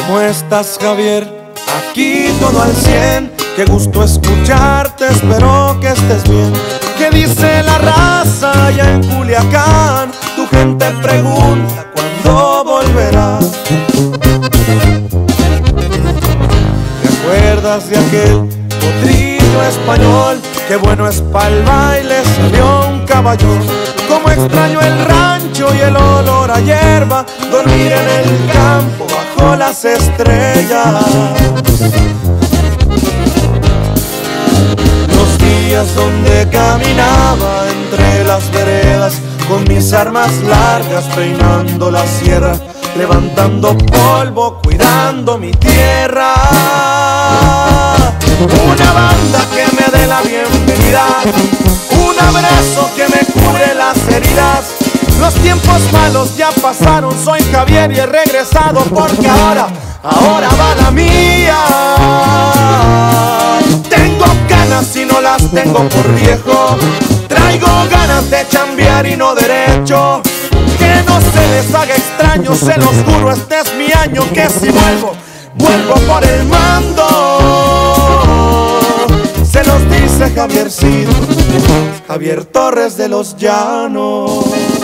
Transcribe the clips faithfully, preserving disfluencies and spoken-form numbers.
¿Cómo estás, Javier? Aquí todo al cien. Qué gusto escucharte, espero que estés bien. ¿Qué dice la raza allá en Culiacán? Tu gente pregunta cuándo volverás. ¿Te acuerdas de aquel potrillo español? Qué bueno es pa'l baile, salió un caballón. Como extraño el rancho y el olor a hierba, dormir en el campo bajo las estrellas. Los días donde caminaba entre las veredas con mis armas largas, peinando la sierra, levantando polvo, cuidando mi tierra. Una banda que me dé la bienvenida, un abrazo que me cure las heridas. Los tiempos malos ya pasaron, soy Javier y he regresado porque ahora, ahora va la mía. Tengo ganas y no las tengo por viejo, traigo ganas de chambear y no derecho. Que no se les haga extraño, se los juro, este es mi año. Que si vuelvo, vuelvo por el mando. Se los dice Javiercito, Javier Torres de los Llanos.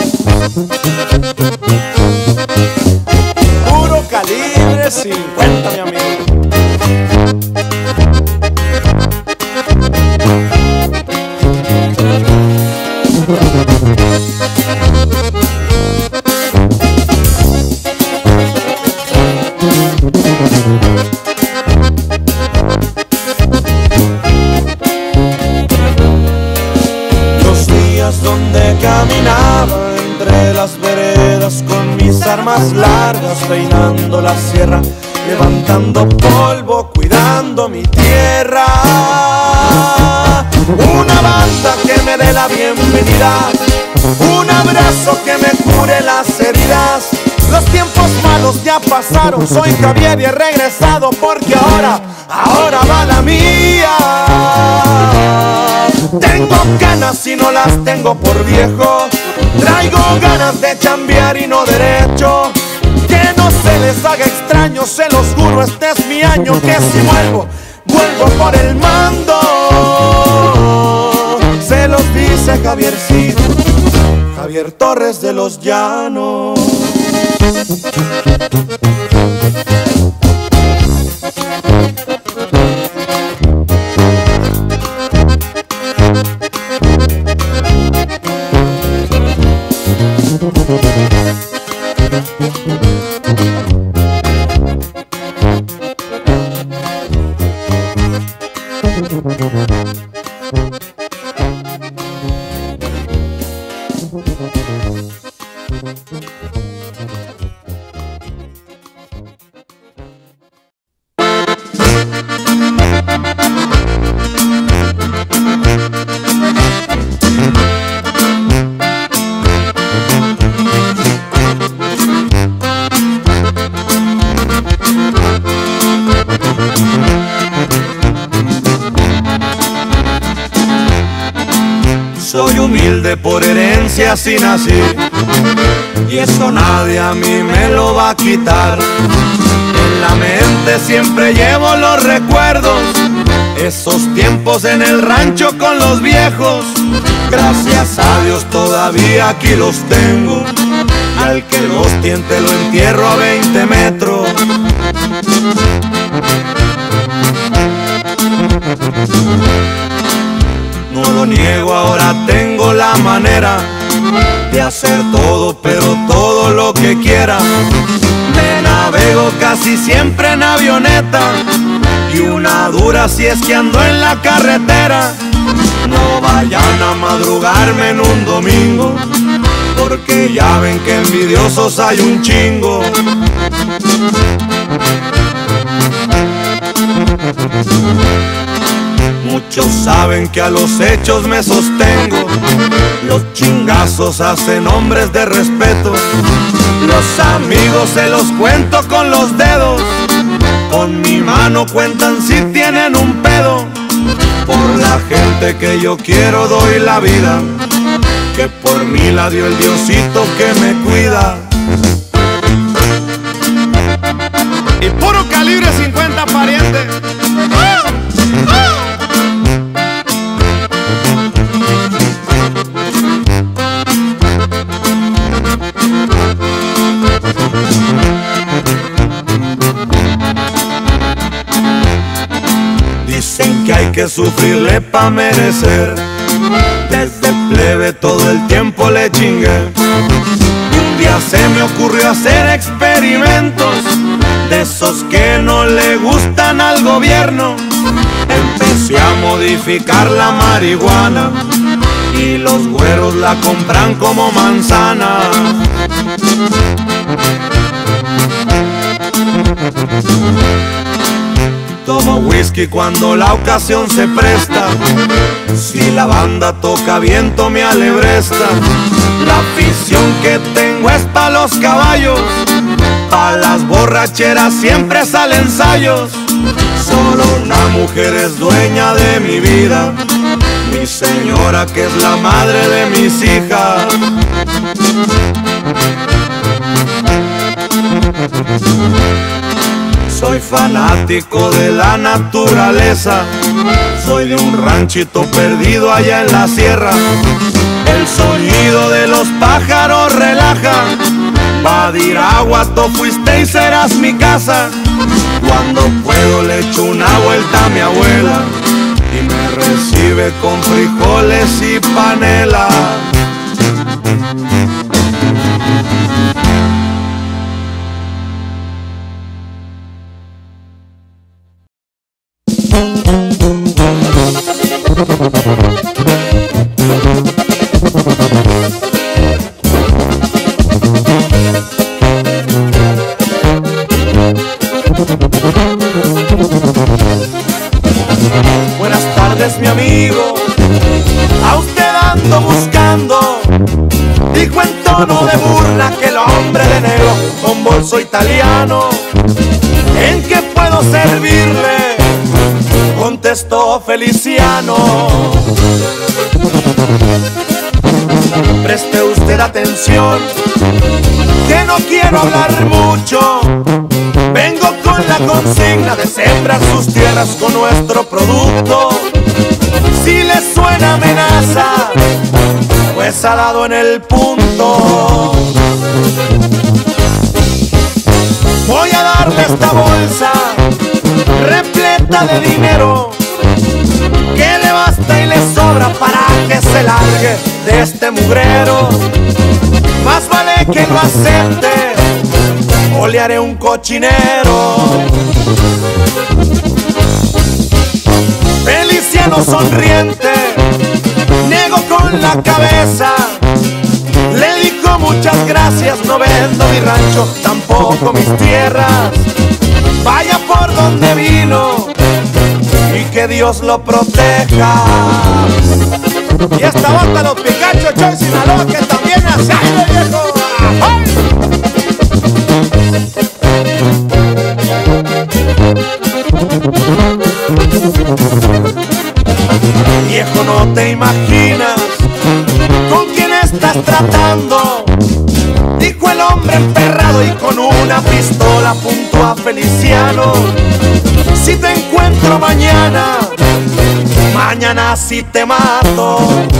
Puro calibre cincuenta, mi amigo. Los días donde caminaba entre las veredas con mis armas largas, peinando la sierra, levantando polvo, cuidando mi tierra. Una banda que me dé la bienvenida, un abrazo que me cure las heridas. Los tiempos malos ya pasaron, soy Javier y he regresado porque ahora, ahora va la mía. Tengo ganas y no las tengo por viejo, traigo ganas de chambear y no derecho. Que no se les haga extraño, se los juro, este es mi año. Que si vuelvo, vuelvo por el mando. Se los dice Javiercito, Javier Torres de los Llanos. Soy humilde por herencia, así nací, y eso nadie a mí me lo va a quitar. En la mente siempre llevo los recuerdos, esos tiempos en el rancho con los viejos. Gracias a Dios todavía aquí los tengo, y al que los tiente lo entierro a veinte metros. No lo niego, ahora tengo la manera de hacer todo, pero todo lo que quiera. Me navego casi siempre en avioneta, y una dura si es que ando en la carretera. No vayan a madrugarme en un domingo, porque ya ven que envidiosos hay un chingo. Muchos saben que a los hechos me sostengo, los chingazos hacen hombres de respeto. Los amigos se los cuento con los dedos, con mi mano cuentan si tienen un pedo. Por la gente que yo quiero doy la vida, que por mí la dio el Diosito que me cuida. y puro calibre cincuenta, pariente. ¡Oh! ¡Oh! Dicen que hay que sufrirle pa' merecer. Desde plebe todo el tiempo le chingué. Y un día se me ocurrió hacer experimentos de esos que no le gustan al gobierno. Empecé a modificar la marihuana y los güeros la compran como manzana. Tomo whisky cuando la ocasión se presta. Si la banda toca viento me alebresta. La afición que tengo es pa' los caballos, pa' las borracheras siempre salen ensayos. Solo una mujer es dueña de mi vida, mi señora que es la madre de mis hijas. Soy fanático de la naturaleza, soy de un ranchito perdido allá en la sierra. El sonido de los pájaros relaja, Badiraguato fuiste y serás mi casa. Cuando puedo le echo una vuelta a mi abuela y me recibe con frijoles y panela. Buenas tardes, mi amigo, a usted ando buscando. Dijo en tono de burla que el hombre de negro con bolso italiano. ¿En qué puedo servirle?, contestó Feliciano. Preste usted atención, que no quiero hablar mucho. Vengo con la consigna de sembrar sus tierras con nuestro producto. Si le suena amenaza, pues ha dado en el punto. Voy a darle esta bolsa repleta de dinero, que le basta y le sobra para que se largue de este mugrero. Más vale que lo acepte o le haré un cochinero. Feliciano sonriente negó con la cabeza. Le dijo muchas gracias, no vendo mi rancho, tampoco mis tierras. Vaya por donde vino y que Dios lo proteja. Y esta banda los Picachos, Choy Sinaloa, que también hace aire, viejo. ¡Ay! Viejo, no te imaginas con quién estás tratando, dijo el hombre emperrado y con una pistola apuntó a Feliciano. Si te encuentro mañana, mañana sí te mato.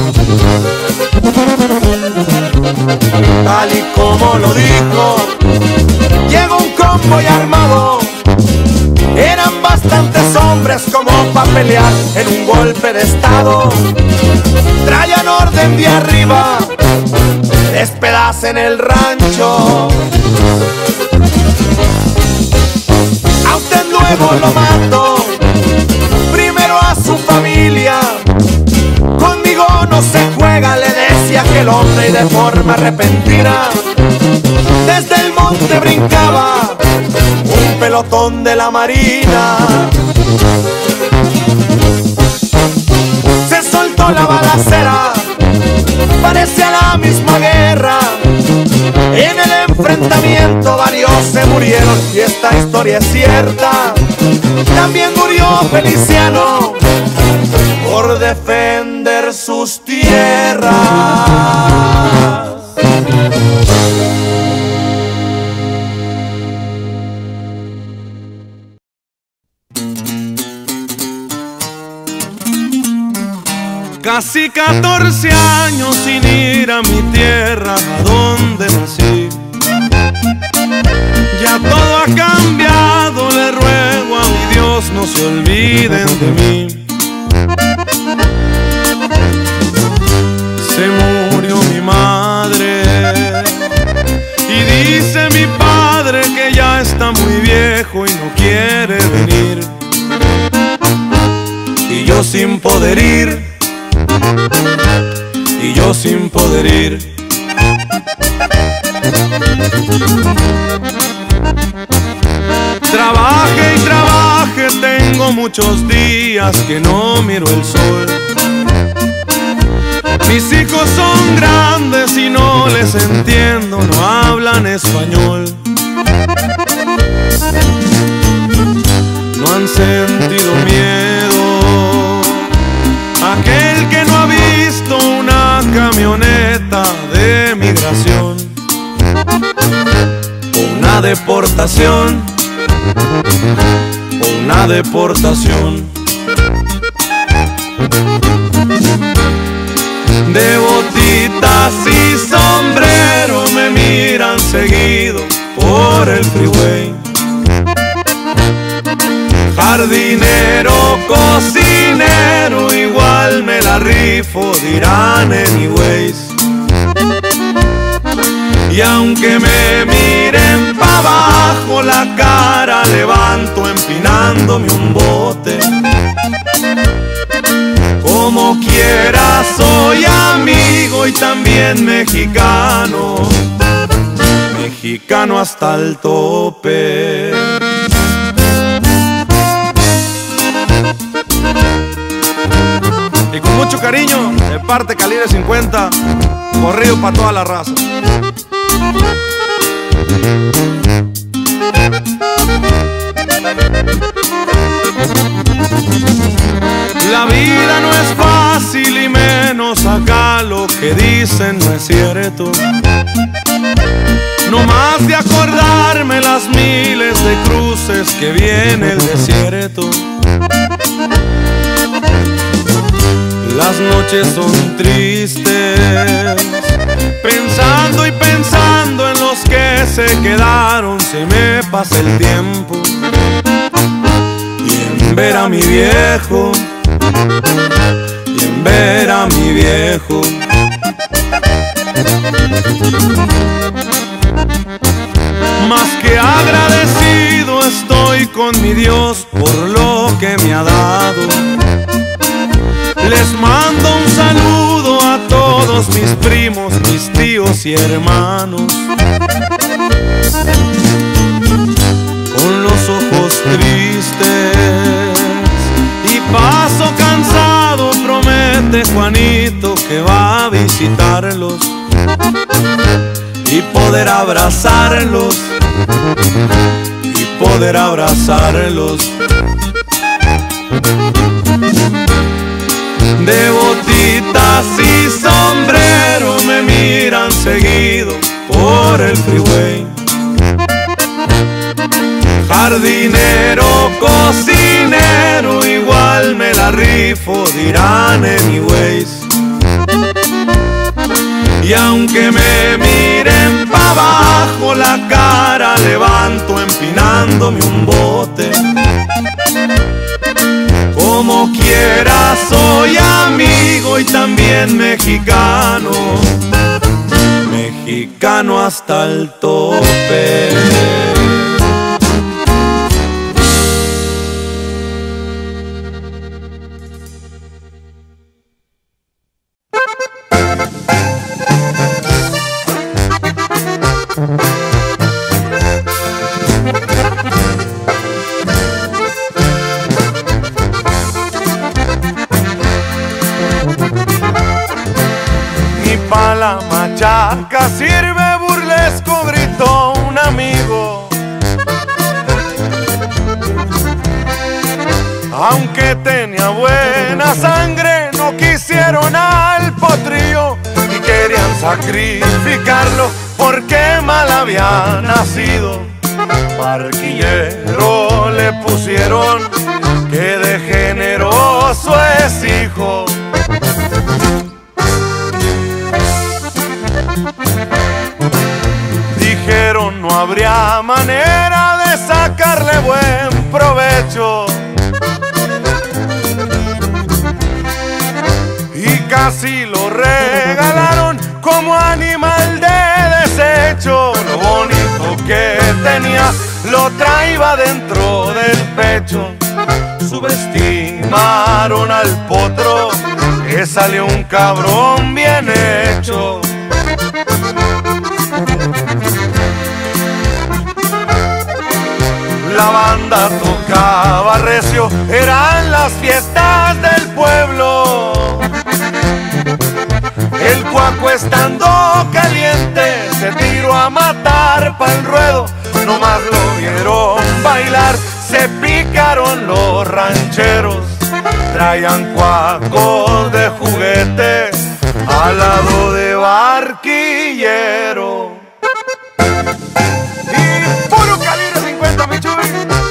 Tal y como lo dijo, llegó un convoy armado. Eran bastantes hombres como para pelear en un golpe de estado. Traían orden de arriba, despedacen el rancho. A usted luego lo mato, primero a su familia. Conmigo no se juega, le decía aquel hombre, y de forma repentina desde el monte brincaba un pelotón de la marina. Se soltó la balacera, parecía la misma guerra. En el enfrentamiento varios se murieron y esta historia es cierta. También murió Feliciano por defender sus tierras. Casi catorce años sin ir a mi tierra, a donde nací. Ya todo ha cambiado, le ruego a mi Dios no se olviden de mí. Se murió mi madre y dice mi padre que ya está muy viejo y no quiere venir. Y yo sin poder ir, y yo sin poder ir. Trabaje y trabaje, tengo muchos días que no miro el sol. Mis hijos son grandes y no les entiendo, no hablan español. No han sentido miedo, aquel que no ha visto una camioneta de migración o una deportación, o una deportación. De botitas y sombrero me miran seguido por el freeway. Jardinero, cocinero, igual me la rifo, dirán anyways. Y aunque me miren pa' abajo, la cara levanto empinándome un bote. Como quiera soy amigo y también mexicano, mexicano hasta el tope. Y con mucho cariño, de parte Calibre cincuenta, corrido para toda la raza. La vida no es fácil y menos acá lo que dicen no es cierto. No más de acordarme las miles de cruces que viene el desierto. Las noches son tristes, pensando y pensando en los que se quedaron, se me pasa el tiempo. Y en ver a mi viejo, y en ver a mi viejo. Más que agradecido estoy con mi Dios por lo que me ha dado. Les mando un saludo a todos mis primos, mis tíos y hermanos. Con los ojos tristes y paso cansado, promete Juanito que va a visitarlos y poder abrazarlos, y poder abrazarlos. De botitas y sombrero me miran seguido por el freeway. Jardinero, cocinero, igual me la rifo, dirán anyways. Y aunque me miren pa' abajo, la cara levanto empinándome un bote. Como quiera soy amigo y también mexicano, mexicano hasta el tope. Pa' la machaca sirve burlesco, gritó un amigo. Aunque tenía buena sangre, no quisieron al potrillo y querían sacrificarlo porque mal había nacido. Barquillero le pusieron, que de generoso es hijo. habría manera de sacarle buen provecho. Y casi lo regalaron como animal de desecho. Lo bonito que tenía lo traía dentro del pecho. Subestimaron al potro, que salió un cabrón bien hecho. La banda tocaba recio, eran las fiestas del pueblo. El cuaco estando caliente se tiró a matar pa'l ruedo. Nomás lo vieron bailar, se picaron los rancheros. Traían cuacos de juguete al lado de barquillero. Y puro calibre cincuenta, mi chuy.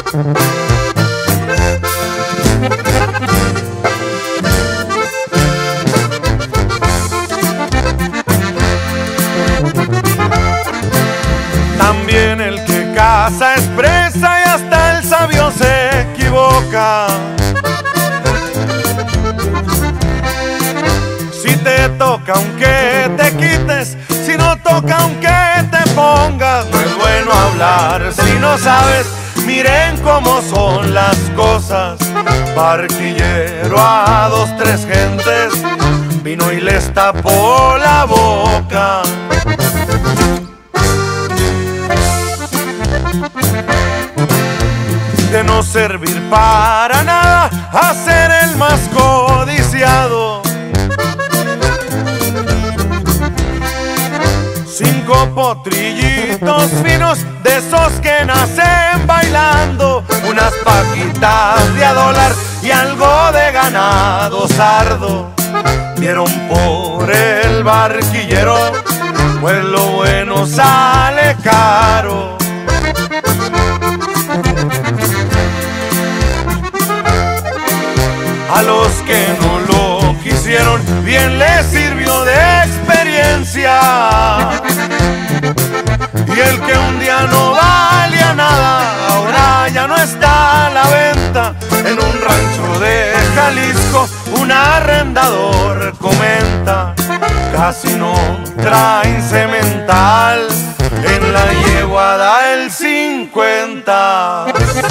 También el que caza expresa y hasta el sabio se equivoca. Si te toca aunque te quites, si no toca aunque te pongas. No es bueno hablar si no sabes, miren cómo son las cosas. Barquillero a dos, tres gentes vino y les tapó la boca. De no servir para nada a ser el más codiciado. Cinco potrillitos finos de esos que nacen bailando, unas paquitas de a dólar y algo de ganado sardo. Dieron por el barquillero, pues lo bueno sale caro. A los que no lo quisieron, bien les sirvió de experiencia. Y el que un día no valía nada, ahora ya no está a la venta. En un rancho de Jalisco, un arrendador comenta: casi no traen semental, en la yegua da el cincuenta.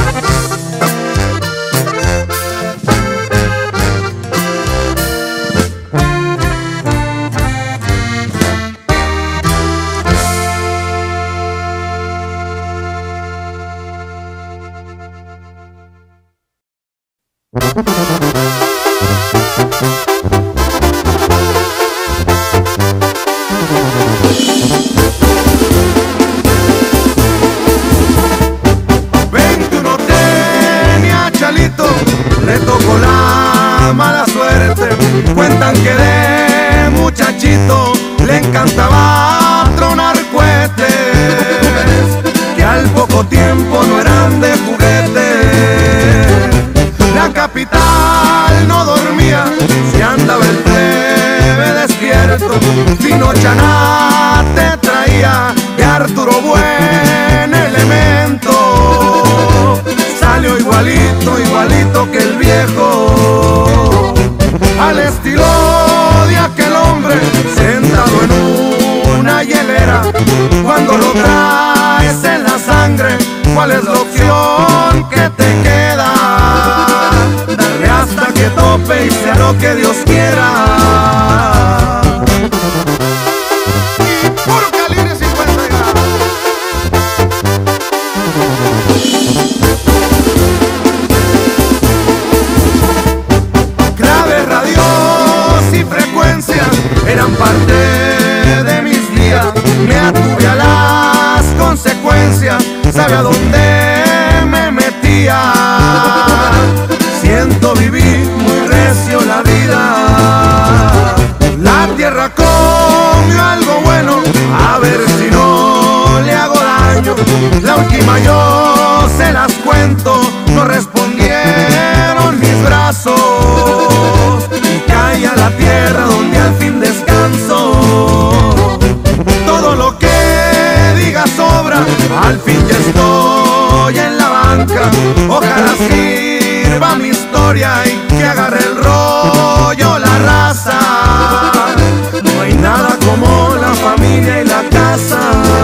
veintiuno tenía Chalito, le tocó la mala suerte. Cuentan que de muchachito le encantaba tronar cohetes, que al poco tiempo no eran de juguete. La capital no dormía, se andaba el plebe despierto. Fino Chanate traía de Arturo buen elemento. Salió igualito, igualito que el viejo, al estilo de aquel hombre sentado en una hielera. Cuando lo traes en la sangre, ¿cuál es la opción que te queda? Darle hasta que tope y sea lo que Dios quiera. Y puro calibre cincuenta grados. Claves, radios y frecuencias eran parte de mis días. Me atuve a las consecuencias, sabía dónde me metía. Siento vivir muy recio la vida. La tierra comió algo bueno, a ver si no le hago daño. La última yo se las cuento, no respondieron mis brazos. Y caí a la tierra donde al fin descanso. Todo lo que diga sobra, Al fin ya estoy en la banca, ojalá sirva mi historia y que agarre el rollo la raza. No hay nada como la familia y la casa.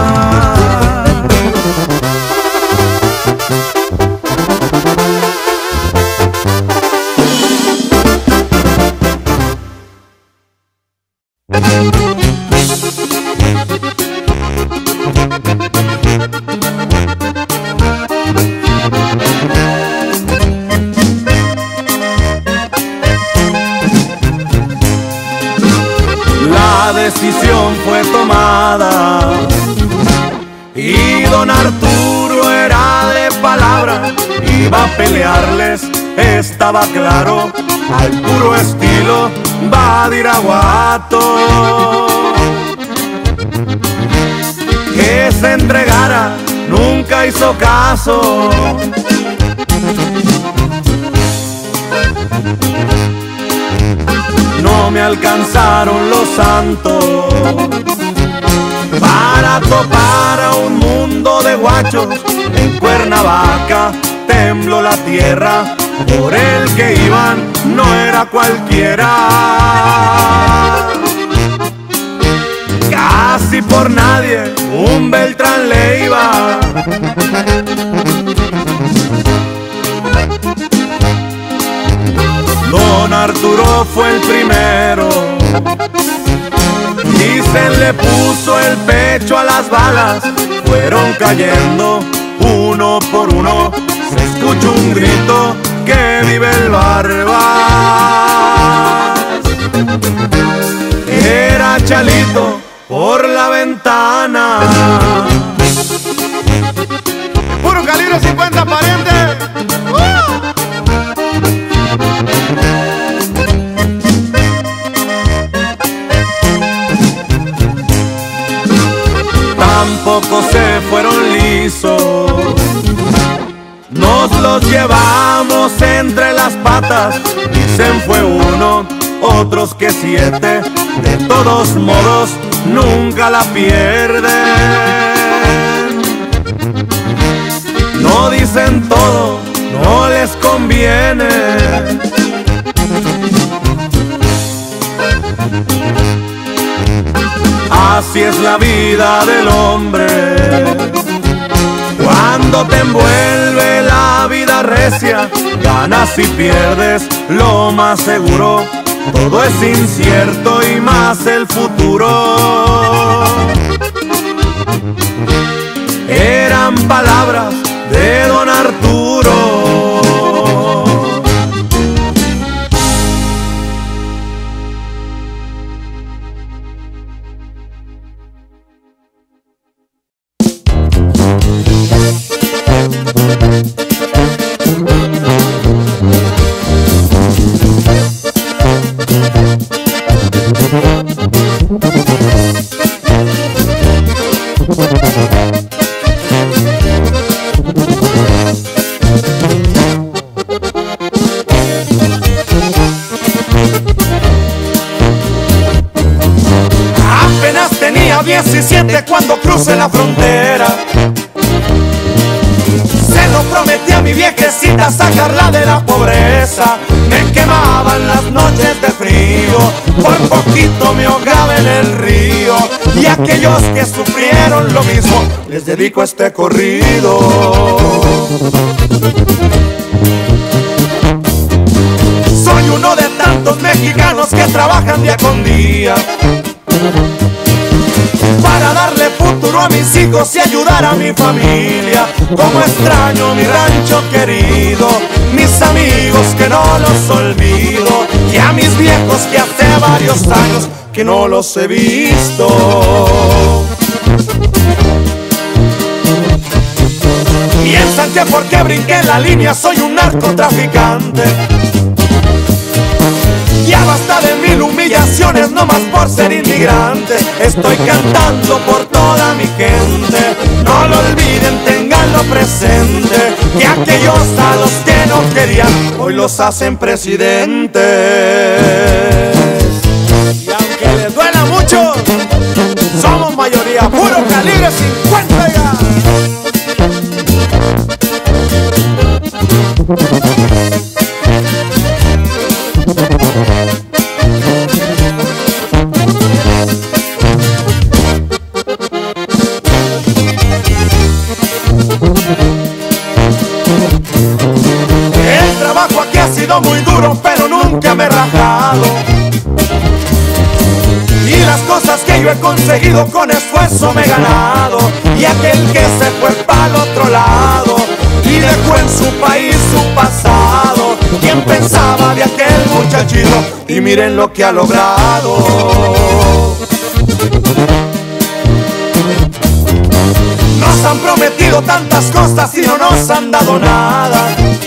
La decisión fue tomada y don Arturo era de palabra, iba a pelearles, estaba claro, al puro estilo Badiraguato. Que se entregara, nunca hizo caso. No me alcanzaron los santos para topar a un mundo de guachos. En Cuernavaca tembló la tierra, por el que iban no era cualquiera. Casi por nadie un Beltrán Leiva. Don Arturo fue el primero, dicen le puso el pecho a las balas, fueron cayendo uno por uno, se escuchó un grito que vive el Barbas. Era Chalito por la ventana. Puro calibre cincuenta, pariente. ¡Uh! Tampoco se fueron lisos, nos los llevamos entre las patas. Dicen fue uno, otros que siete, de todos modos nunca la pierden. No dicen todo, no les conviene. Así es la vida del hombre, cuando te envuelve la vida recia, ganas y pierdes, lo más seguro, todo es incierto y más el futuro. Eran palabras de don Arturo. Apenas tenía diecisiete cuando crucé la frontera. Se lo prometí a mi viejecita sacarla de la pobreza. Me quemaban las noches de frío, por poquito me ahogaba en el río. Y a aquellos que sufrieron lo mismo, les dedico este corrido. Soy uno de tantos mexicanos que trabajan día con día para darle futuro a mis hijos y ayudar a mi familia. Como extraño mi rancho querido, mis amigos que no los olvido, y a mis viejos que hace varios años que no los he visto. Piensan que porque brinqué en la línea soy un narcotraficante. Ya basta de mil humillaciones, no más por ser inmigrante. Estoy cantando por toda mi gente, no lo olviden, tenganlo presente, que aquellos a los que no querían, hoy los hacen presidentes. Y aunque les duela mucho, somos mayoría, puro calibre cincuenta ya. que yo he conseguido con esfuerzo me he ganado, y aquel que se fue para el otro lado y dejó en su país su pasado. ¿Quién pensaba de aquel muchachito? Y miren lo que ha logrado. Nos han prometido tantas cosas y no nos han dado nada.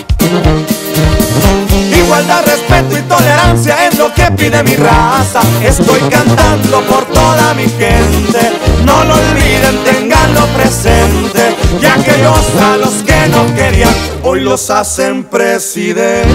Igualdad, respeto y tolerancia es lo que pide mi raza. Estoy cantando por toda mi gente, no lo olviden, tenganlo presente. Y aquellos a los que no querían, hoy los hacen presidentes.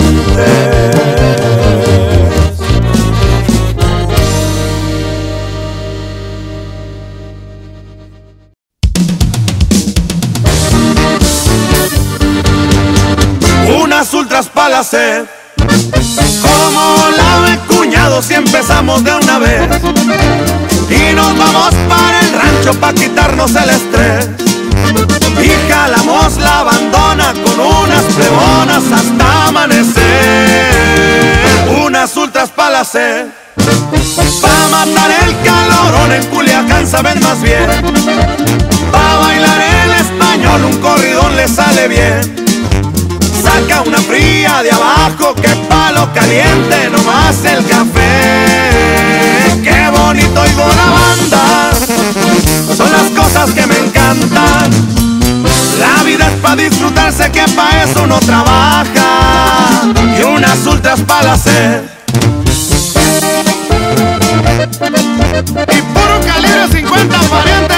Unas ultras para la sed, como la de cuñado si empezamos de una vez, y nos vamos para el rancho pa' quitarnos el estrés, y jalamos la bandona con unas plebonas hasta amanecer. Unas ultras pa' la sed, pa' matar el calorón, en Culiacán saben más bien, pa' bailar el español un corridón le sale bien. Saca una fría de abajo, que palo caliente, nomás el café. Qué bonito oigo la banda, son las cosas que me encantan. La vida es pa' disfrutarse, que pa' eso uno trabaja. Y unas ultras pa' la sed. Y puro calibre cincuenta, pariente.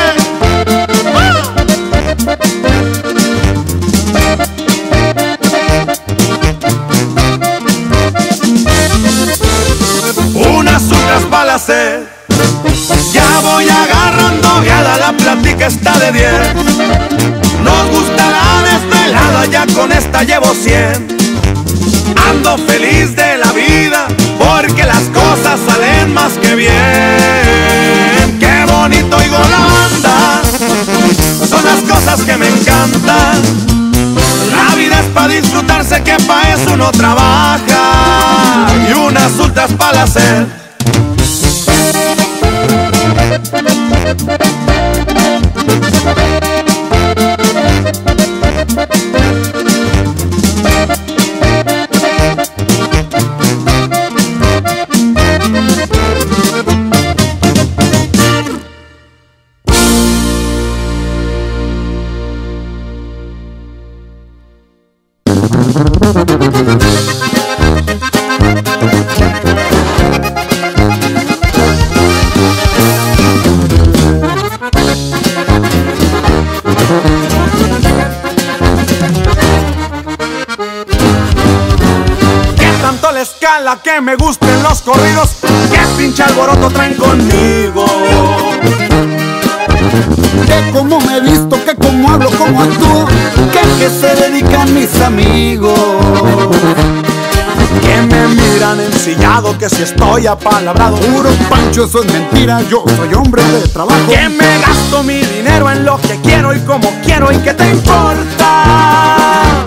Unas ultras pa' la sed. Ya voy agarrando viada, la plática está de diez. Nos gusta la desvelada, ya con esta llevo cien. Ando feliz de la vida, porque las cosas salen más que bien. Qué bonito oigo la banda, son las cosas que me encantan. La vida es pa' disfrutarse, que pa' eso uno trabaja. Y unas ultras pa' la sed. Escala que me gusten los corridos, que pinche alboroto traen conmigo. Que como me he visto, que como hablo, como actúo, que que se dedican mis amigos. Que me miran ensillado, que si estoy apalabrado. Puro pancho, eso es mentira, yo soy hombre de trabajo. Que me gasto mi dinero en lo que quiero y como quiero, y que te importa.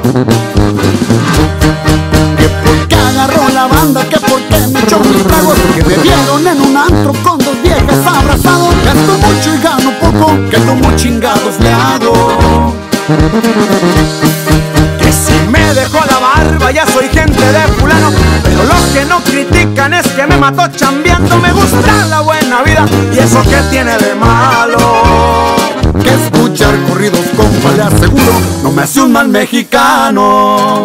Agarró la banda, que porque me echó mis tragos, que me vieron en un antro con dos viejas abrazados. Gasto mucho y gano poco, que como chingados le hago. Que si me dejó la barba ya soy gente de fulano, pero lo que no critican es que me mató chambeando. Me gusta la buena vida, y eso que tiene de malo. Que escuchar corridos, compa, le aseguro, no me hace un mal mexicano.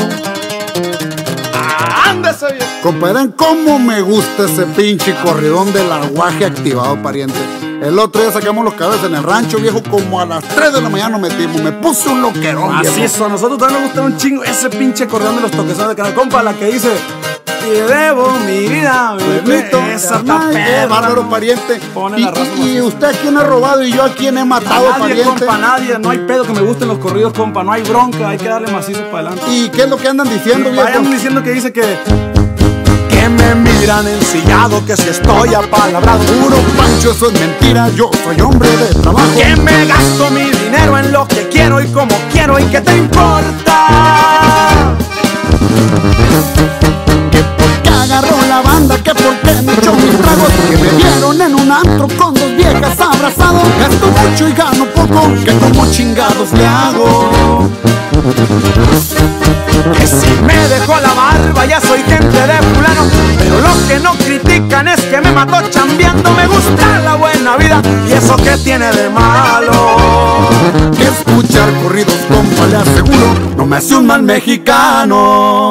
Compadre, cómo me gusta ese pinche corridón del aguaje activado, pariente. El otro día sacamos los cabezas en el rancho, viejo, como a las tres de la mañana nos metimos. Me puse un loquerón, así viejo. es, a nosotros también nos gusta un chingo ese pinche corridón de los toquesones de canal. Compa, la que dice: te debo mi vida, Pueblito, esa qué bárbaro, pariente. Pone Y, la razón, y, y usted a quién ha robado y yo a quién he matado, a nadie, pariente. compa, nadie. No hay pedo que me gusten los corridos, compa. No hay bronca, hay que darle macizo para adelante. ¿Y qué es lo que andan diciendo, viejo? Vayan diciendo que dice que Que me miran ensillado, que si estoy apalabrado. Puro pancho, eso es mentira, yo soy hombre de trabajo. Que me gasto mi dinero en lo que quiero y como quiero, y que te importa. Que porque agarró la banda, que porque me echó mis tragos, que me vieron en un antro con dos viejas más abrazado. Gasto mucho y gano poco, que como chingados le hago. Que si me dejó la barba ya soy gente de fulano, pero lo que no critican es que me mató chambeando. Me gusta la buena vida y eso que tiene de malo. Que escuchar corridos, compa, le aseguro, no me hace un mal mexicano.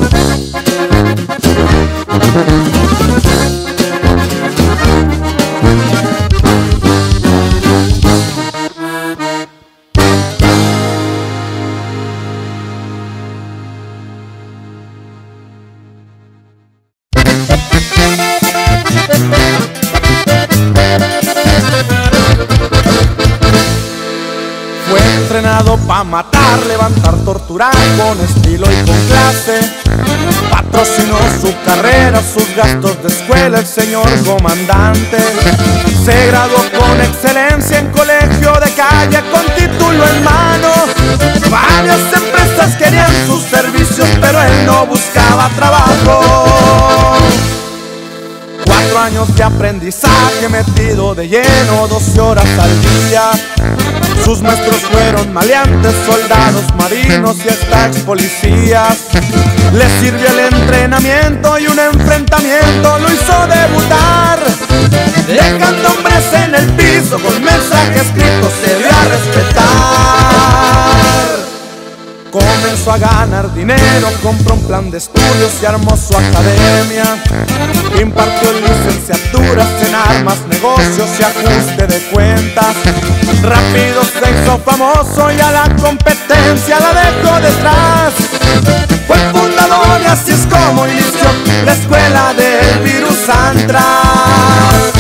Entrenado pa' matar, levantar, torturar con estilo y con clase. Patrocinó su carrera, sus gastos de escuela el señor comandante. Se graduó con excelencia en colegio de calle con título en mano. Varias empresas querían sus servicios, pero él no buscaba trabajo. Cuatro años de aprendizaje metido de lleno, doce horas al día. Sus maestros fueron maleantes, soldados, marinos y hasta ex policías. Le sirvió el entrenamiento y un enfrentamiento lo hizo debutar, dejando hombres en el piso con mensajes escritos se dio a respetar. Comenzó a ganar dinero, compró un plan de estudios y armó su academia. Impartió licenciaturas en armas, negocios y ajuste de cuentas. Rápido se hizo famoso y a la competencia la dejó detrás. Fue fundador y así es como inició la escuela del virus Antras.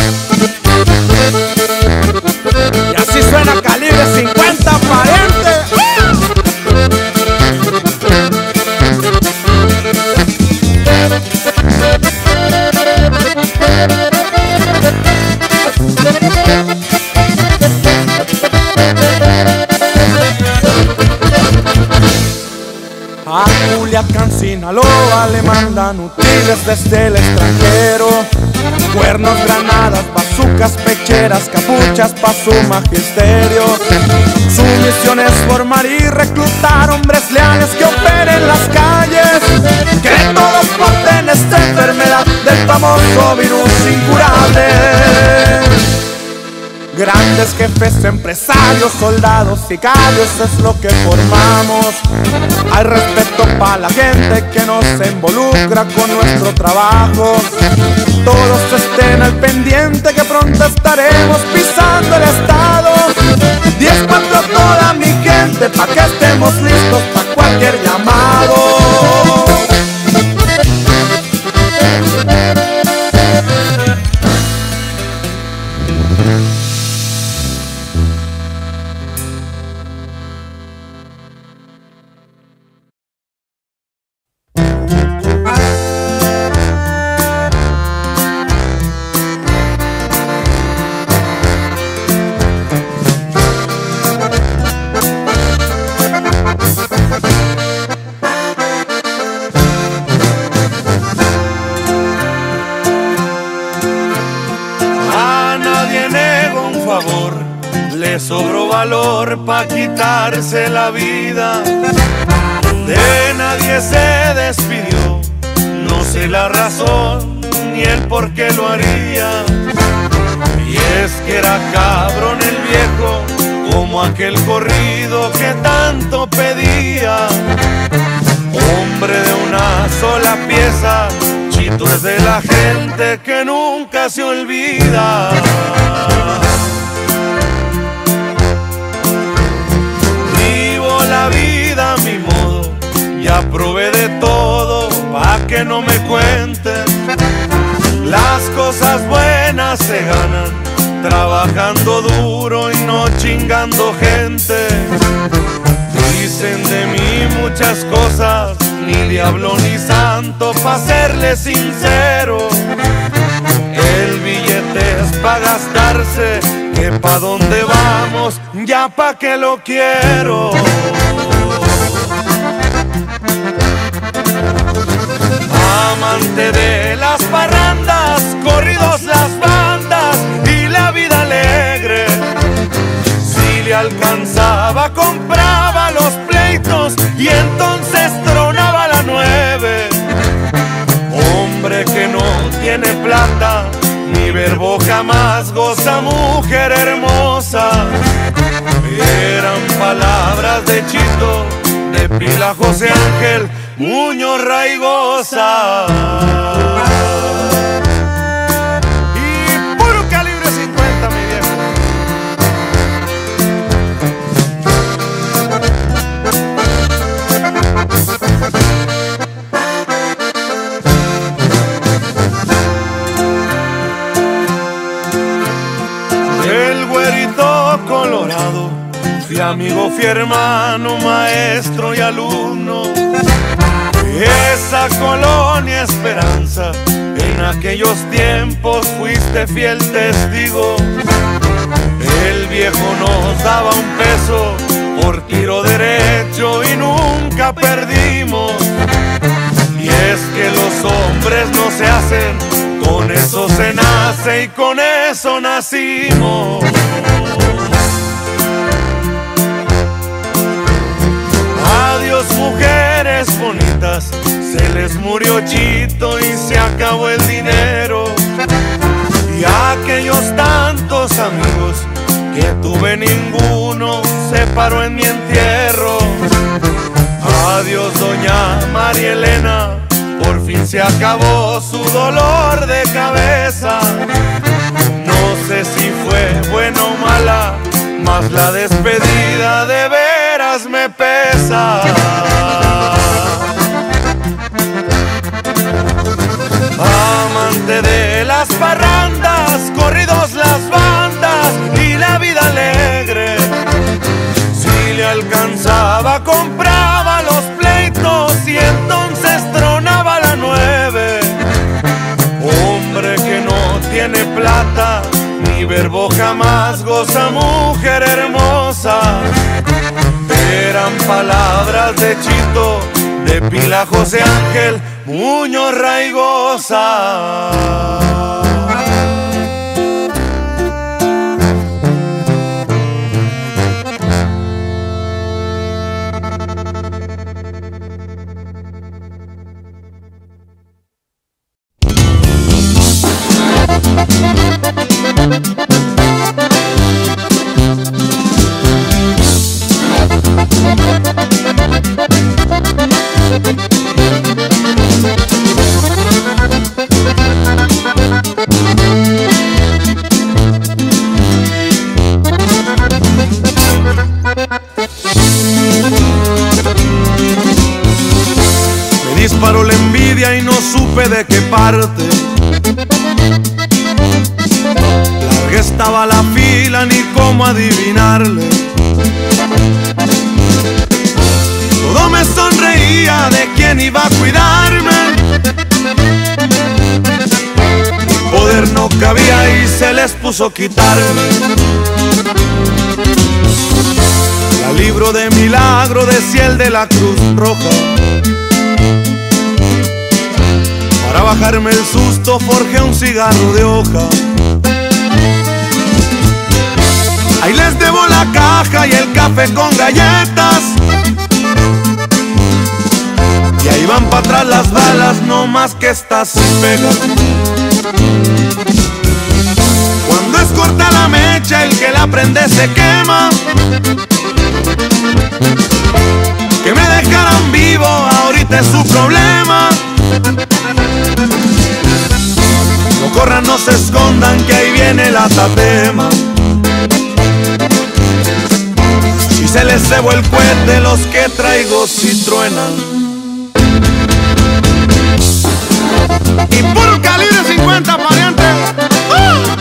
Y así suena Calibre cincuenta, pariente. A Culiacán, Sinaloa le mandan útiles desde el extranjero. Cuernos, granadas, bazucas, pecheras, capuchas pa' su magisterio. Su misión es formar y reclutar hombres leales que operen las calles, que todos porten esta enfermedad del famoso virus incurable. Grandes jefes, empresarios, soldados, sicarios es lo que formamos. Hay respeto para la gente que nos involucra con nuestro trabajo. Todos estén al pendiente que pronto estaremos pisando el estado. diez cuatro a toda mi gente pa' que estemos listos pa' cualquier llamado. Le sobró valor pa' quitarse la vida. De nadie se despidió, no sé la razón ni el por qué lo haría. Y es que era cabrón el viejo, como aquel corrido que tanto pedía. Hombre de una sola pieza, Chito es de la gente que nunca se olvida. La vida a mi modo, ya probé de todo, pa' que no me cuenten. Las cosas buenas se ganan trabajando duro y no chingando gente. Dicen de mí muchas cosas, ni diablo ni santo, pa' serle sincero. El billete es pa' gastarse, que pa' dónde vamos, ya pa' que lo quiero. Amante de las parrandas, corridos las bandas y la vida alegre. le alcanzaba compraba los pleitos y entonces tronaba la nueve. Hombre que no tiene plata ni verbo jamás goza, mujer hermosa. Eran palabras de Chito, de Pila José Ángel Muñoz Raigosa. Y puro calibre cincuenta, mi viejo. El güerito colorado, fui amigo, fui hermano, maestro y alumno. Esa colonia Esperanza, en aquellos tiempos fuiste fiel testigo. El viejo nos daba un peso por tiro derecho y nunca perdimos. Y es que los hombres no se hacen, con eso se nace y con eso nacimos. Adiós mujeres bonitas, se les murió Chito y se acabó el dinero. Y aquellos tantos amigos que tuve, ninguno se paró en mi entierro. Adiós doña María Elena, por fin se acabó su dolor de cabeza. No sé si fue buena o mala, mas la despedida de veras me pesa. Amante de las parrandas, corridos las bandas y la vida alegre. Si le alcanzaba compraba los pleitos y entonces tronaba la nueve. Hombre que no tiene plata ni verbo jamás goza, mujer hermosa. Eran palabras de Chito, de Pila José Ángel Muñoz Raigosa. Me disparó la envidia y no supe de qué parte. Larga estaba la fila, ni cómo adivinarle. Todo me sonreía de quién iba a cuidarme. Poder no cabía y se les puso quitarme. La libro de milagro, decía el de la Cruz Roja. Para bajarme el susto forjé un cigarro de hoja. Ahí les debo la caja y el café con galletas. Y ahí van para atrás las balas, no más que estas se pegan. Cuando es corta la mecha, el que la prende se quema. Que me dejaran vivo, ahorita es su problema. No corran, no se escondan, que ahí viene la tatema. Si se les cebó el cohete, los que traigo si truenan. Y puro calibre cincuenta, pariente. ¡Uh!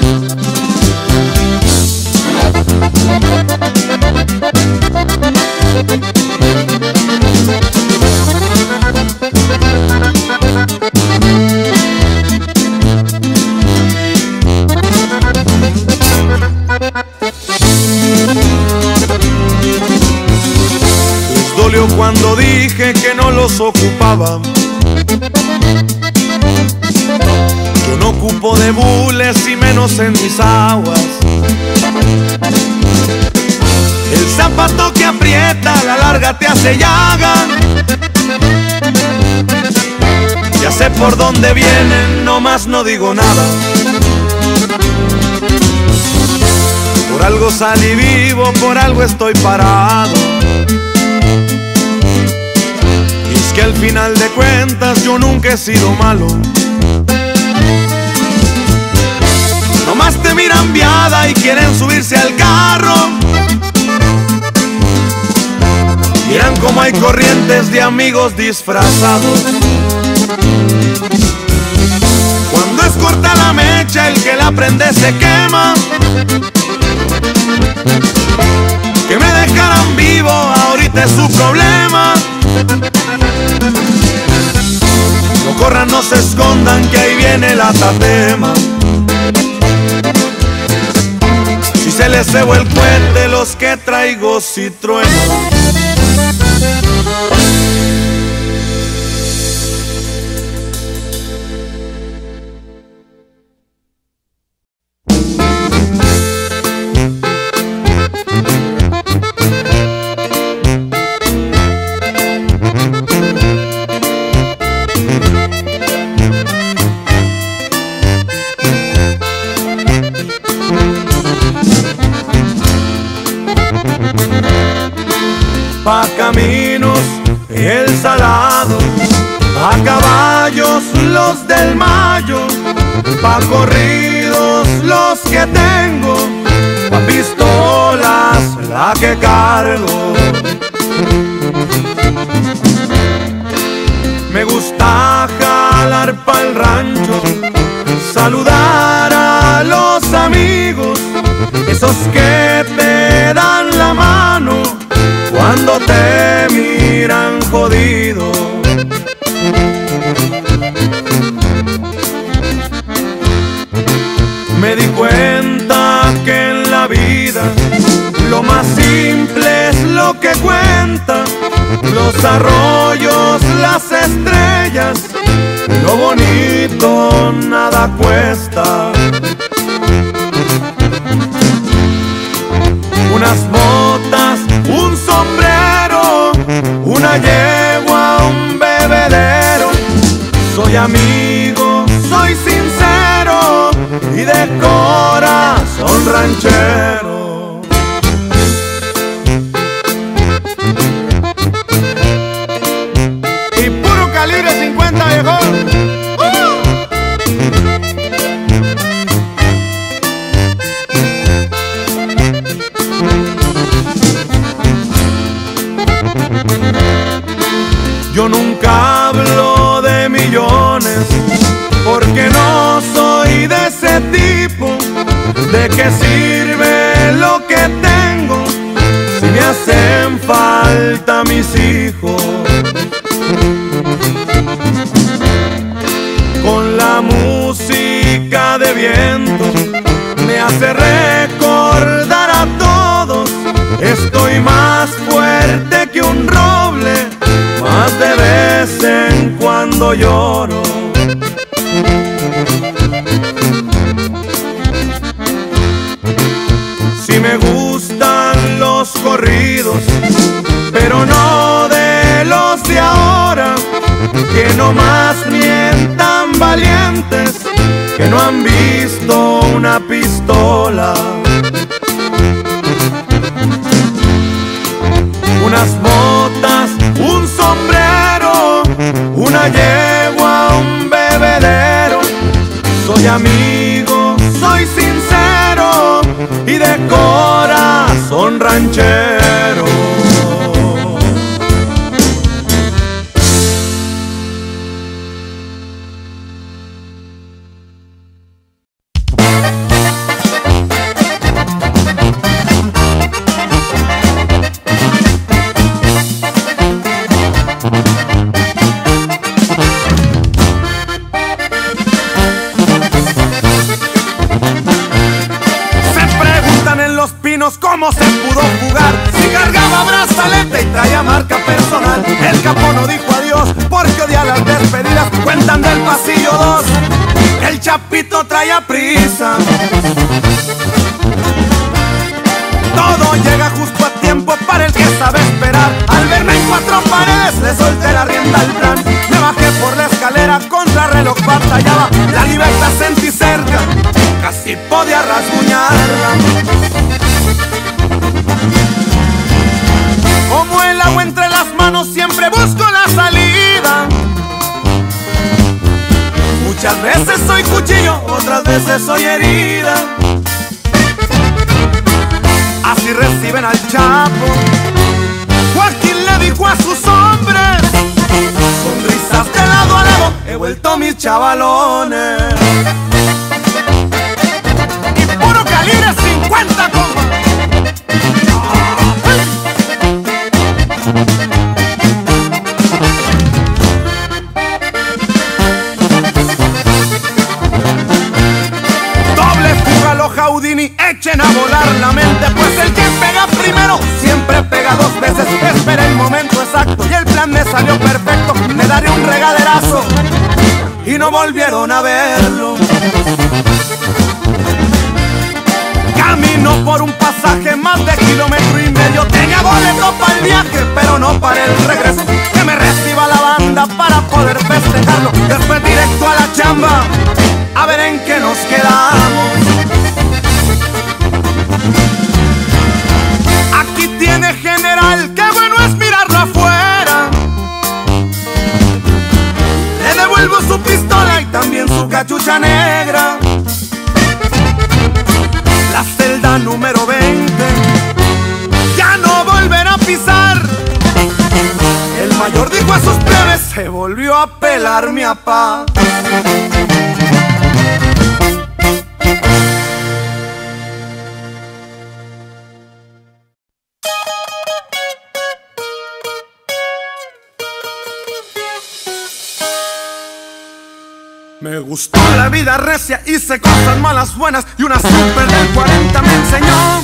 Les dolió cuando dije que no los ocupaba. Yo no ocupo de bules y menos en mis aguas. te hace llaga. Ya sé por dónde vienen, nomás no digo nada. Por algo salí vivo, por algo estoy parado. Y es que al final de cuentas yo nunca he sido malo. Nomás te miran viada y quieren subirse al carro. Miran como hay corrientes de amigos disfrazados. Cuando es corta la mecha, el que la prende se quema. Que me dejaran vivo, ahorita es su problema. No corran, no se escondan, que ahí viene la tatema. Si se les cebó el cohete, los que traigo si truenan. Pa' caminos el salado, pa' caballos los del mayo, pa' corridos los que tengo, pa' pistolas la que cargo. Me gusta jalar pa'l rancho, saludar a los amigos, esos que te dan la mano cuando te miran jodido. Me di cuenta que en la vida lo más simple es lo que cuenta. Los arroyos, las estrellas, lo bonito nada cuesta. Unas botas, un sombrero, una yegua, un bebedero. Soy amigo, soy sincero y de corazón ranchero. Y puro calibre cincuenta, viejón. Yo nunca hablo de millones, porque no soy de ese tipo. ¿De qué sirve lo que tengo si me hacen falta mis hijos? Con la música de viento me hace recordar a todos. Estoy más fuerte que un roble, más de vez en cuando lloro. Si me gustan los corridos, pero no de los de ahora, que no más mientan valientes, que no han visto una pistola. Unas botas, un sombrero, una yegua, un bebedero. Soy amigo, soy sincero y de corazón ranchero. ¿Cómo se pudo jugar? Si cargaba brazalete y traía marca personal. El capo no dijo adiós porque odia las despedidas. Cuentan del pasillo dos, el chapito traía prisa. Todo llega justo a tiempo para el que sabe esperar. Al verme le solté la rienda al plan. Me bajé por la escalera, contra reloj batallaba. La libertad sentí cerca, casi podía rasguñarla. Como el agua entre las manos, siempre busco la salida. Muchas veces soy cuchillo, otras veces soy herida. Así reciben al Chapo. Joaquín le dijo a sus hombres: sonrisas de lado a lado, he vuelto mis chavalones. Y puro calibre cincuenta, compa. Houdini, echen a volar la mente, pues el que pega primero siempre pega dos veces. Esperé el momento exacto y el plan me salió perfecto. Me daré un regaderazo y no volvieron a verlo. Camino por un pasaje más de kilómetro y medio. Tenía boleto para el viaje, pero no para el regreso. Que me reciba la banda para poder festejarlo. Después directo a la chamba, a ver en qué nos quedamos. Aquí tiene general, qué bueno es mirarlo afuera. Le devuelvo su pistola y también su cachucha negra. La celda número veinte ya no volverá a pisar. El mayor dijo a sus plebes: se volvió a pelar mi apá. Me gustó la vida recia, hice cosas malas buenas y una super del cuarenta me enseñó.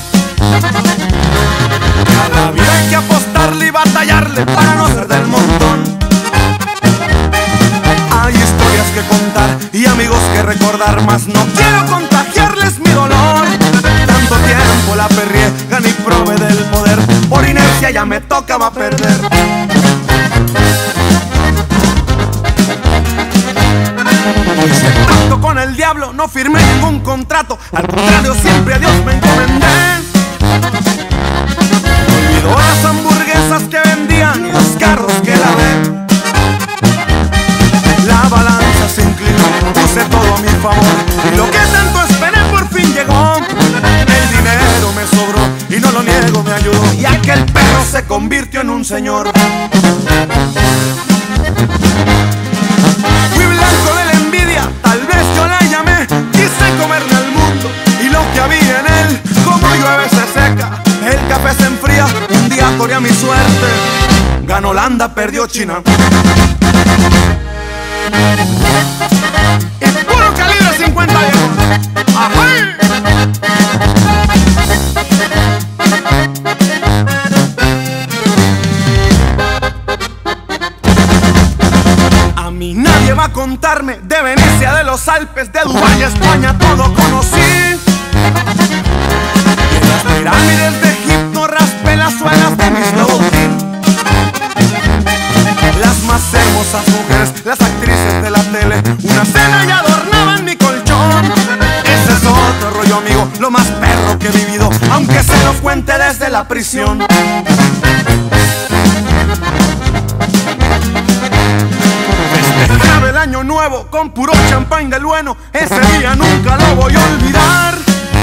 A la vida hay que apostarle y batallarle para no ser del montón. Hay historias que contar y amigos que recordar, mas no quiero contagiarles mi dolor. Tanto tiempo la perrié, gané y probé del poder. Por inercia ya me tocaba perder. Hice pacto con el diablo, no firmé ningún contrato. Al contrario, siempre a Dios me encomendé. Olvidó las hamburguesas que vendían y los carros que lavé. La balanza se inclinó, puse todo a mi favor. Y lo que tanto esperé por fin llegó. El dinero me sobró y no lo niego, me ayudó. Y aquel perro se convirtió en un señor. Fui blanco de la envidia, tal vez yo la llamé. Quise comerme al mundo y lo que había en él. Como llueve se seca, el café se enfría. Un día corrí a mi suerte, ganó Holanda, perdió China. Y puro calibre cincuenta, viejo. ¡Ajá! A mí nadie va a contarme de Venecia, de los Alpes, de Dubái, España, todo conocí. Y en las pirámides de Egipto raspé las suelas de mis Louboutin. Las más hermosas mujeres, las actrices de la tele, una cena y adornaban mi colchón. Ese es otro rollo, amigo, lo más perro que he vivido, aunque se lo cuente desde la prisión. Festejaba el año nuevo con puro champán del bueno. Ese día nunca lo voy a olvidar.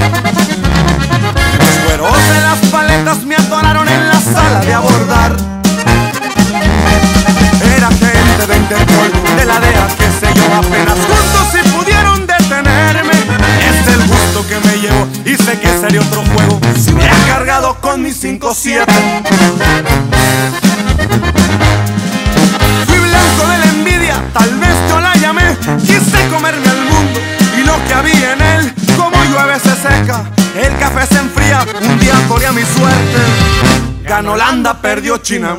Los güeros de las paletas me adoraron en la sala de abordar. Era gente de Interpol, de la D E A, qué sé yo, apenas juntos si pudieron detenerme. Es el gusto que me llevo y sé que sería otro juego si hubiera cargado con mi cinco siete. Fui blanco de la envidia, tal vez yo la llamé. Quise comerme al mundo y lo que había en él. Como llueve se seca, el café se enfría. Un día corrí a mi suerte, ganó Holanda, perdió China.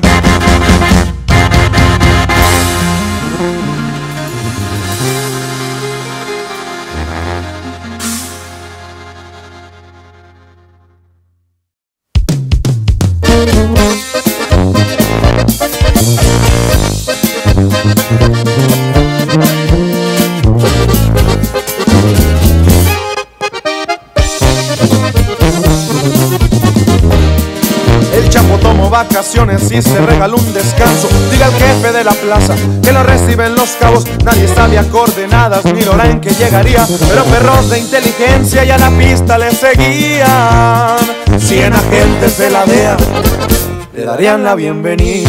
vacaciones y se regaló un descanso. Diga al jefe de la plaza que lo reciben Los Cabos. Nadie sabía coordenadas ni la hora en que llegaría, pero perros de inteligencia y a la pista le seguían. Cien agentes de la D E A le darían la bienvenida.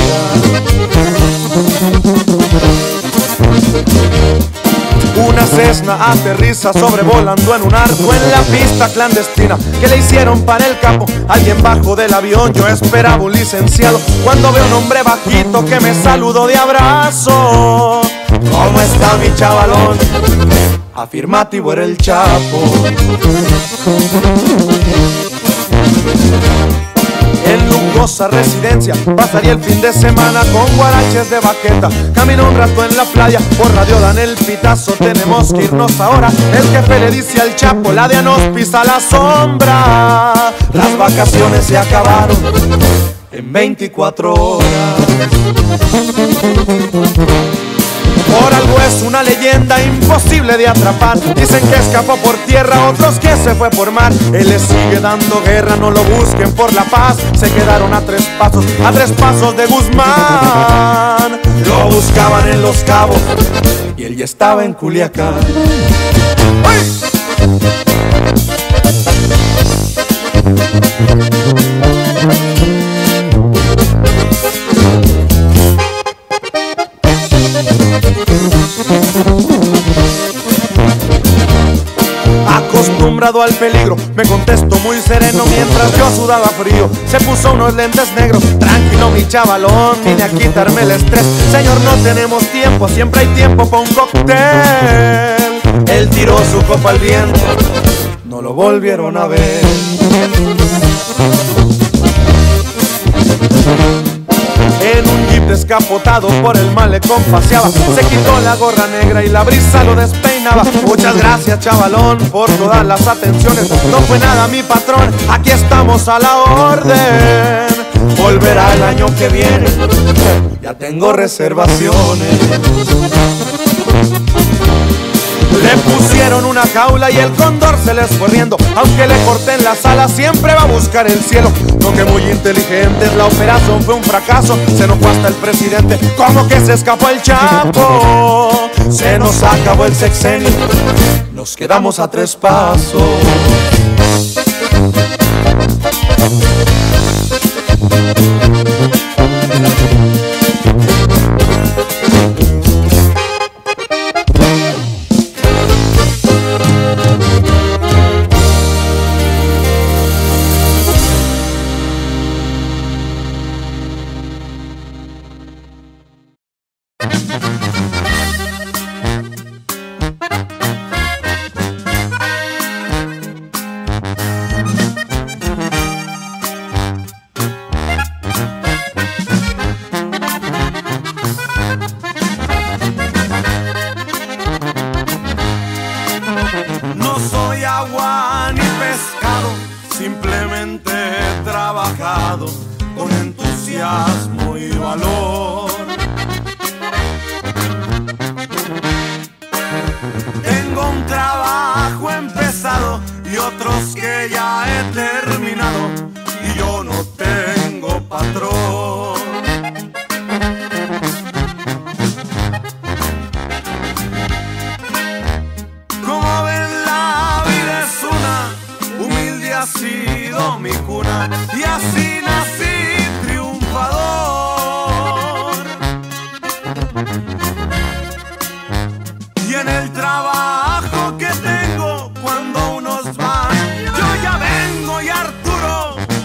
Una Cessna aterriza sobrevolando en un arco en la pista clandestina que le hicieron para el capo. Alguien bajó del avión, yo esperaba un licenciado, cuando veo un hombre bajito que me saludó de abrazo. ¿Cómo está mi chavalón? Afirmativo era el Chapo. En lujosa residencia pasaría el fin de semana con guaraches de baqueta. Caminó un rato en la playa, por radio dan el pitazo, tenemos que irnos ahora. El jefe le dice al Chapo, la D E A nos pisa la sombra. Las vacaciones se acabaron en veinticuatro horas. Por algo es una leyenda imposible de atrapar. Dicen que escapó por tierra, otros que se fue por mar. Él le sigue dando guerra, no lo busquen por la paz. Se quedaron a tres pasos, a tres pasos de Guzmán. Lo buscaban en Los Cabos y él ya estaba en Culiacán. ¡Ay! Acostumbrado al peligro, me contestó muy sereno mientras yo sudaba frío. Se puso unos lentes negros, tranquilo mi chavalón, vine a quitarme el estrés. Señor, no tenemos tiempo, siempre hay tiempo para un cóctel. Él tiró su copa al viento, no lo volvieron a ver. En un jeep descapotado por el malecón paseaba. Se quitó la gorra negra y la brisa lo despeinaba. Muchas gracias chavalón por todas las atenciones. No fue nada mi patrón, aquí estamos a la orden. Volverá el año que viene, ya tengo reservaciones. Le pusieron una jaula y el cóndor se les fue riendo. Aunque le corten las alas, siempre va a buscar el cielo. No, que muy inteligentes, la operación fue un fracaso. Se nos fue hasta el presidente, como que se escapó el Chapo. Se nos acabó el sexenio, nos quedamos a tres pasos. No soy agua ni pescado, simplemente he trabajado con entusiasmo y valor. Tengo un trabajo empezado y otros que ya he terminado, y yo no tengo patrón. Como ven, la vida es una, humilde ha sido mi cuna, y así nací triunfador. Y en el trabajo que tengo, cuando unos van, yo ya vengo, y Arturo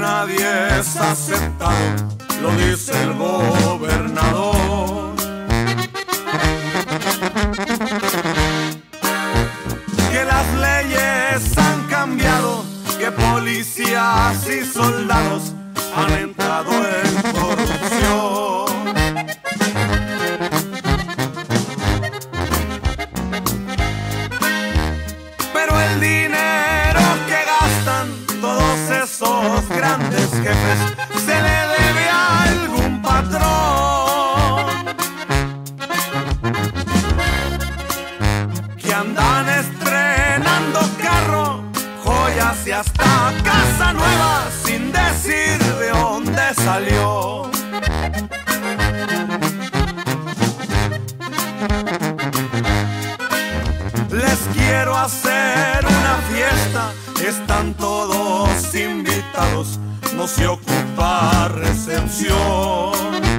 nadie es aceptado, lo dice el gobernador. Que las leyes han cambiado, que policías y soldados han entrado en corrupción. Pero el dinero que gastan todos esos grandes jefes se le debe a algún patrón, que andan estrenando carro, joyas y hasta casa nueva sin decir de dónde salió. Les quiero hacer una fiesta, están todos invitados, no se ocupa recepción.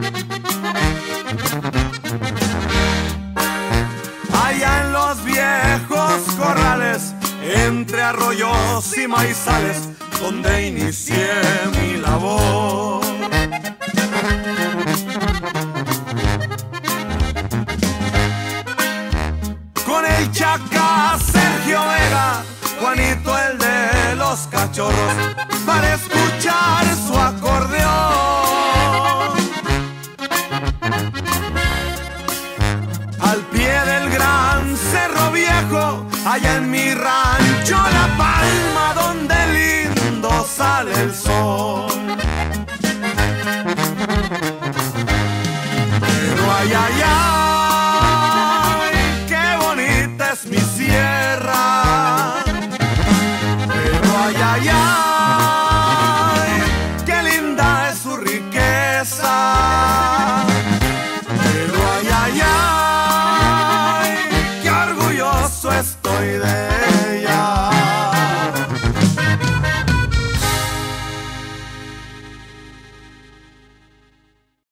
Allá en los viejos corrales, entre arroyos y maizales, donde inicié mi labor. Con el Chaca, Sergio Vega, Juanito el de los cachorros, para escuchar su acordeón. Al pie del gran Cerro Viejo, allá en mi rancho La Palma, donde lindo sale el sol. Pero ay, ay, ay, qué bonita es mi sierra. Pero ay, ay, ay, qué linda es su riqueza. Pero ay, ay, ay, qué orgulloso estoy de